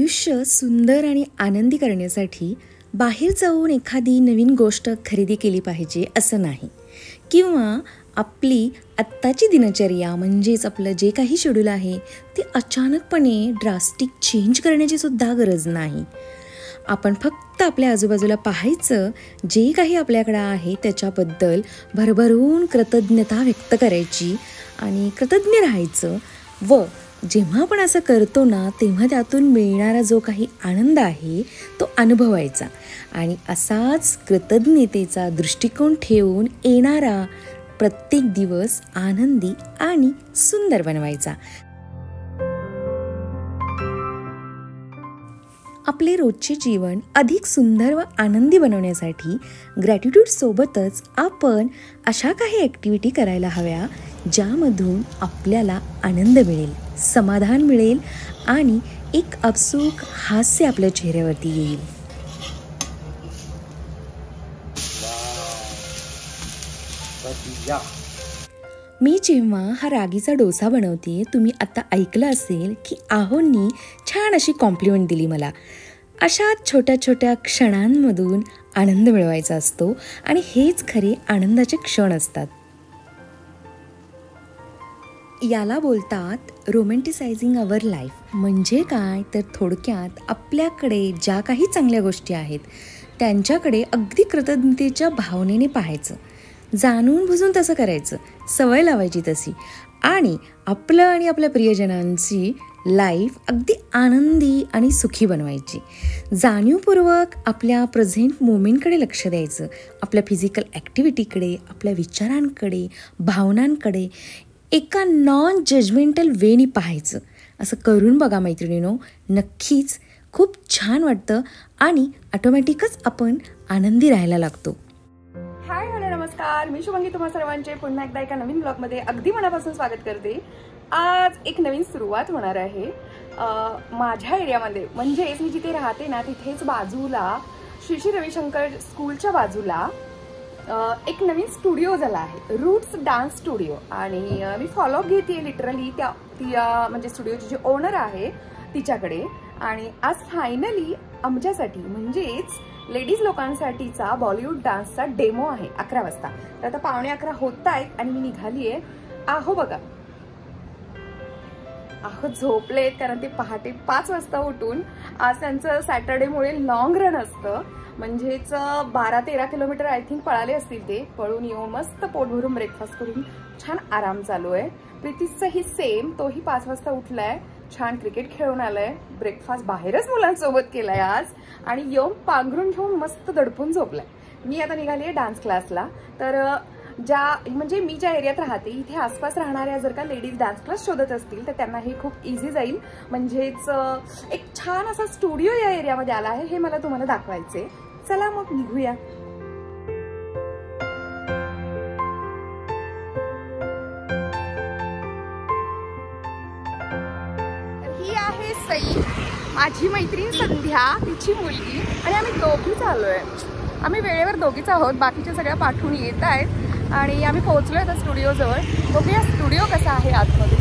आयुष्य सुंदर आणि आनंदी करण्यासाठी बाहेर जाऊन एखादी नवीन गोष्ट खरेदी केली पाहिजे असं नाही, किंवा आपली आत्ताची दिनचर्या म्हणजेच आपलं जे काही शेड्यूल आहे ते अचानकपणे ड्रास्टिक चेंज करण्याची सुद्धा गरज नाही. आपण फक्त आपल्या आजूबाजूला पाहायचं, जे काही आपल्याकडं आहे त्याच्याबद्दल भरभरून कृतज्ञता व्यक्त करायची आणि कृतज्ञ राहायचं. व जेव्हा आपण असं करतो ना, तेव्हा त्यातून मिळणारा जो काही आनंद आहे तो अनुभवायचा आणि असाच कृतज्ञतेचा दृष्टिकोन ठेवून येणारा प्रत्येक दिवस आनंदी आणि सुंदर बनवायचा. आपले रोजचे जीवन अधिक सुंदर व आनंदी बनवण्यासाठी ग्रॅटिट्यूड सोबतच आपण अशा काही ॲक्टिव्हिटी करायला हव्या, ज्यामधून आपल्याला आनंद मिळेल, समाधान मिळेल आणि एक आपसूक हास्य आपल्या चेहऱ्यावरती येईल. मी जेव्हा हा रागीचा डोसा बनवते, तुम्ही आता ऐकलं असेल की आहोंनी छान अशी कॉम्प्लिमेंट दिली मला. अशा छोट्या छोट्या क्षणांमधून आनंद मिळवायचा असतो आणि हेच खरे आनंदाचे क्षण असतात. याला बोलतात रोमॅन्टिसायझिंग अवर लाईफ. म्हणजे काय तर थोडक्यात आपल्याकडे ज्या काही चांगल्या गोष्टी आहेत त्यांच्याकडे अगदी कृतज्ञतेच्या भावनेने पाहायचं, जाणून बुजून तसं करायचं, सवय लावायची तशी, आणि आपलं आणि आपल्या प्रियजनांची लाईफ अगदी आनंदी आणि सुखी बनवायची. जाणीवपूर्वक आपल्या प्रेझेंट मोमेंटकडे लक्ष द्यायचं, आपल्या फिजिकल ॲक्टिव्हिटीकडे, आपल्या विचारांकडे, भावनांकडे एका नॉन जजमेंटल वेनी पाहायचं. असं करून बघा मैत्रिणींनो, नक्कीच खूप छान वाटतं आणि ऑटोमॅटिकच आपण आनंदी राहायला लागतो. हाय, हॅलो, नमस्कार. मी शुभांगी तुम्हा सर्वांचे पुन्हा एकदा एका नवीन ब्लॉगमध्ये अगदी मनापासून स्वागत करते. आज एक नवीन सुरुवात होणार आहे माझ्या एरियामध्ये. म्हणजेच मी जिथे राहते ना, तिथेच बाजूला श्री श्री रविशंकर स्कूलच्या बाजूला एक नवीन स्टुडिओ झाला आहे, रूट्स डान्स स्टुडिओ. आणि मी फॉलोअप घेते लिटरली ती म्हणजे स्टुडिओची जी ओनर आहे तिच्याकडे. आणि आज फायनली आमच्यासाठी म्हणजेच लेडीज लोकांसाठीचा बॉलिवूड डान्सचा डेमो आहे 11 वाजता. तर आता 11:15 होत आहेत आणि मी निघाली आहे. आहो बघा, आहो झोपलेत, कारण ते पहाटे 5 वाजता उठून आज त्यांचं सॅटर्डेमुळे लॉंग रन असतं. म्हणजेच 12-13 किलोमीटर आय थिंक पळाले असतील ते. पळून येऊन मस्त पोट भरून ब्रेकफास्ट करून छान आराम चालू आहे. प्रीतीचंही सेम, तोही 5 वाजता उठलाय, छान क्रिकेट खेळून आलाय, ब्रेकफास्ट बाहेरच मुलांसोबत केलाय आज, आणि येऊन पांघरून घेऊन मस्त दडपून झोपलाय. मी आता निघाली आहे डान्स क्लासला. तर म्हणजे मी ज्या एरियात राहते इथे आसपास राहणाऱ्या जर का लेडीज डान्स क्लास शोधत असतील तर त्यांना हे खूप इझी जाईल. म्हणजेच एक छान असा स्टुडिओ या एरियामध्ये आला आहे, हे मला तुम्हाला दाखवायचे. चला मग निघूया. ही आहे सई, माझी मैत्रीण संध्या, तिची मुलगी, आणि आम्ही दोघीच आलोय. आम्ही वेळेवर दोघीच आहोत, बाकीच्या सगळ्या पाठवून येत आहेत आणि आम्ही पोहोचलोय आता स्टुडिओ जवळ. बघूया स्टुडिओ कसा आहे आतमध्ये.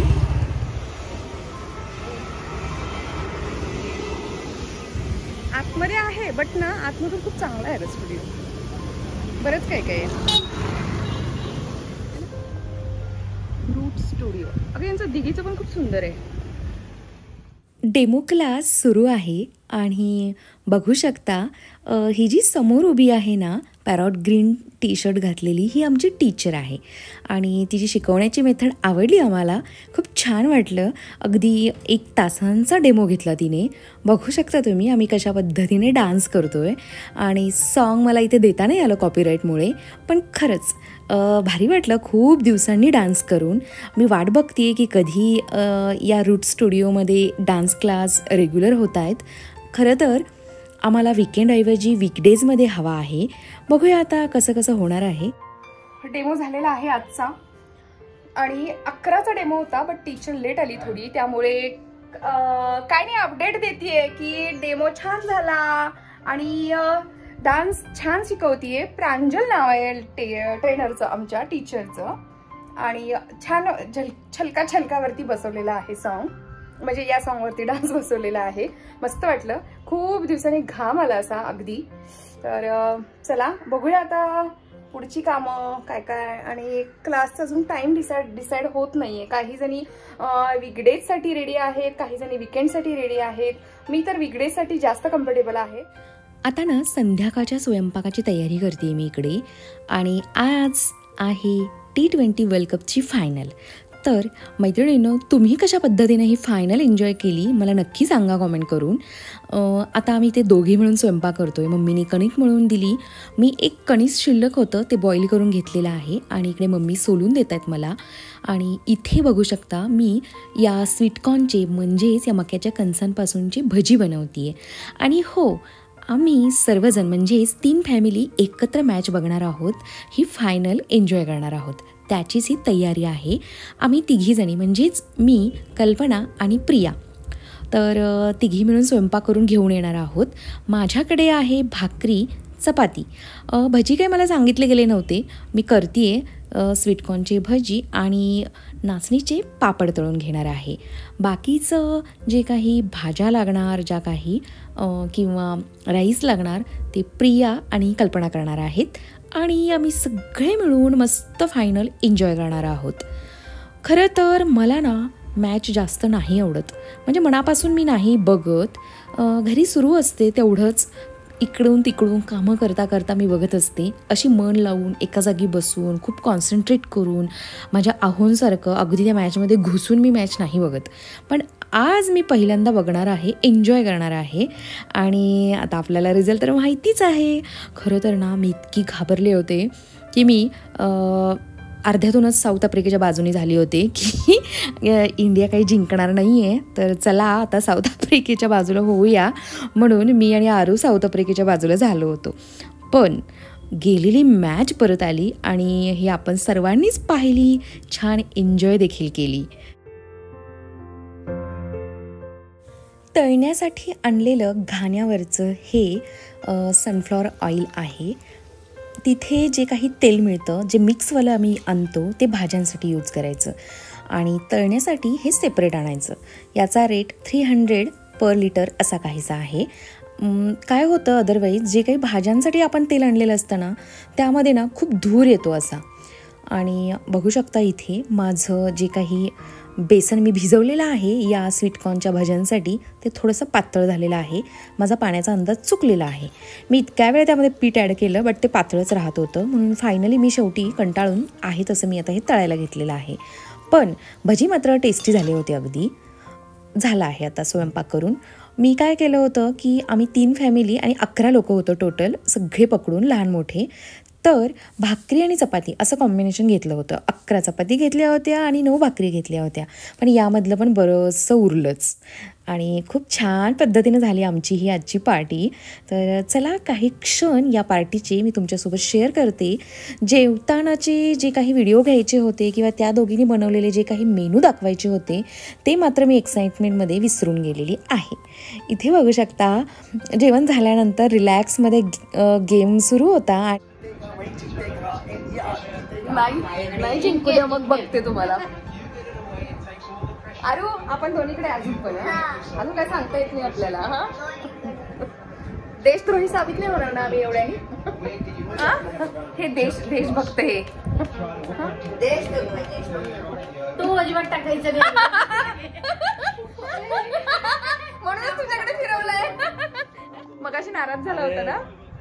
आतमध्ये आहे बट ना, आतमधून खूप चांगला आहे स्टुडिओ, बरंच काय काय आहे. रूट स्टुडिओ, अगं यांचं दिघीचं पण खूप सुंदर आहे. डेमो क्लास सुरू आहे आणि बघू शकता ही जी समोर उभी आहे ना, पॅरॉट ग्रीन टी शर्ट घातलेली, ही आमची टीचर आहे आणि तिची शिकवण्याची मेथड आवडली आम्हाला, खूप छान वाटलं. अगदी 1 तासांचा डेमो घेतला तिने. बघू शकता तुम्ही आम्ही कशा पद्धतीने डान्स करतोय. आणि सॉन्ग मला इथे देता नाही आलं कॉपीराईटमुळे, पण खरंच भारी वाटलं खूप दिवसांनी डान्स करून. मी वाट बघते की कधी या रूट स्टुडिओमध्ये डान्स क्लास रेग्युलर होत आहेत. खरं तर आम्हाला वीकेंडऐवजी वीकडेजमध्ये हवा आहे. बघूया आता कसं कसं होणार आहे. डेमो झालेला आहे आजचा, आणि 11चा डेमो होता, बट टीचर लेट आली थोडी, त्यामुळे काय नाही अपडेट देतीये की डेमो छान झाला आणि डान्स छान शिकवतीये. प्रांजल नाव आहे ट्रेनरचं, आमच्या टीचरचं, आणि छान छलका छलकावरती बसवलेला आहे सॉन्ग. म्हणजे या सॉन्गवरती डान्स बसवलेला आहे. मस्त वाटलं, खूप दिवसांनी घाम आला असा अगदी. तर चला बघूया आता पुढची कामं काय काय. आणि क्लासचा अजून टाइम डिसाईड होत नाहीये. काही जणी वीकडेजसाठी रेडी आहेत, काही जणी वीकेंडसाठी रेडी आहेत. मी तर वीकडेजसाठी जास्त कम्फर्टेबल आहे. आता ना संध्याकाळच्या स्वयंपाकाची तयारी करते मी इकडे. आणि आज आहे T20 वर्ल्ड कपची फायनल. तर मैत्रिणींनो, तुम्ही कशा पद्धतीने ही फायनल एन्जॉय केली मला नक्की सांगा कॉमेंट करून. आता आम्ही ते दोघे मिळून स्वयंपाक करतोय. मम्मीने कणिक मळून दिली, मी एक कणीस शिल्लक होतं ते बॉईल करून घेतलेलं आहे आणि इकडे मम्मी सोलून देत आहेत मला. आणि इथे बघू शकता मी या स्वीटकॉर्नचे म्हणजेच या मक्याच्या कणसांपासूनची भजी बनवते आहे. आणि हो, आम्ही सर्वजण म्हणजेच 3 फॅमिली एकत्र मॅच बघणार आहोत, ही फायनल एन्जॉय करणार आहोत, त्याचीच ही तयारी आहे. आम्ही तिघीजणी म्हणजेच मी, कल्पना आणि प्रिया, तर तिघी मिळून स्वयंपाक करून घेऊन येणार आहोत. माझ्याकडे आहे भाकरी, चपाती. भजी काही मला सांगितले गेले नव्हते, मी करते स्वीटकॉर्नची भजी आणि नाचणीचे पापड तळून घेणार आहे. बाकीचं जे काही भाज्या लागणार, ज्या काही किंवा राईस लागणार ते प्रिया आणि कल्पना करणार आहेत. आणि आम्ही सगळे मिळून मस्त फायनल एन्जॉय करणार आहोत. खरं तर मला ना मॅच जास्त नाही आवडत, म्हणजे मनापासून मी नाही बघत. घरी सुरू असते तेवढंच, इकडून तिकडून कामं करता करता मी बघत असते. अशी मन लावून एका जागी बसून खूप कॉन्सन्ट्रेट करून माझ्या आहोंसारखं अगदी त्या मॅचमध्ये घुसून मी मॅच नाही बघत. पण आज मी पहिल्यांदा बघणार आहे, एन्जॉय करणार आहे. आणि आता आपल्याला रिझल्ट तर माहितीच आहे. खरं तर ना मी इतकी घाबरले होते की मी अर्ध्यातूनच साऊथ आफ्रिकेच्या बाजूने झाली होते की इंडिया काही जिंकणार नाही आहे. तर चला आता साऊथ आफ्रिकेच्या बाजूला होऊया, म्हणून मी आणि आरू साऊथ आफ्रिकेच्या बाजूला झालो होतो. पण गेलेली मॅच परत आली आणि हे आपण सर्वांनीच पाहिली, छान एन्जॉय देखील केली. तळण्यासाठी आणलेलं घाण्यावरचं हे सनफ्लॉवर ऑइल आहे. तिथे जे काही तेल मिळतं, जे मिक्सवालं आम्ही आणतो, ते भाज्यांसाठी यूज करायचं आणि तळण्यासाठी हे सेपरेट आणायचं. याचा रेट 300 पर लिटर असा काहीसा आहे. काय होतं अदरवाईज जे काही भाज्यांसाठी आपण तेल आणलेलं असतं ना, त्यामध्ये ना खूप धूर येतो असा. आणि बघू शकता इथे माझं जे काही बेसन मी भिजवलेलं आहे या स्वीटकॉर्नच्या भाज्यांसाठी, ते थोडंसं पातळ झालेलं आहे. माझा पाण्याचा अंदाज चुकलेला आहे. मी इतक्या वेळ त्यामध्ये पीठ ॲड केलं, बट ते पातळच राहत होतं. म्हणून फायनली मी शेवटी कंटाळून आहे तसं मी आता हे तळायला घेतलेलं आहे. पण भजी मात्र टेस्टी झाले होते अगदी. झालं आहे आता स्वयंपाक करून. मी काय केलं होतं की आम्ही 3 फॅमिली आणि 11 लोक होतो टोटल, सगळे पकडून लहान मोठे. तर भाकरी आणि चपाती असं कॉम्बिनेशन घेतलं होतं. 11 चपाती घेतल्या होत्या आणि 9 भाकरी घेतल्या होत्या. पण यामधलं पण बरंचसं उरलंच आणि खूप छान पद्धतीनं झाली आमची ही आजची पार्टी. तर चला काही क्षण या पार्टीचे मी तुमच्यासोबत शेअर करते. जेवतानाचे जे काही व्हिडिओ घ्यायचे होते किंवा त्या दोघींनी बनवलेले जे काही मेनू दाखवायचे होते, ते मात्र मी एक्साइटमेंटमध्ये विसरून गेलेली आहे. इथे बघू शकता जेवण झाल्यानंतर रिलॅक्समध्ये गेम सुरू होता. नाही जिंकू द्या, मग बघते तुम्हाला. अरे आपण दोन्हीकडे अजून पण अजून काय सांगता येत नाही आपल्याला. हा, देशद्रोही साबित नाही होणार ना आम्ही एवढ्याही. हे देशभक्त हे तो अजिबात टाकायचं नाही. म्हणूनच तुझ्याकडे फिरवलंय. मगाशी नाराज झाला होता ना.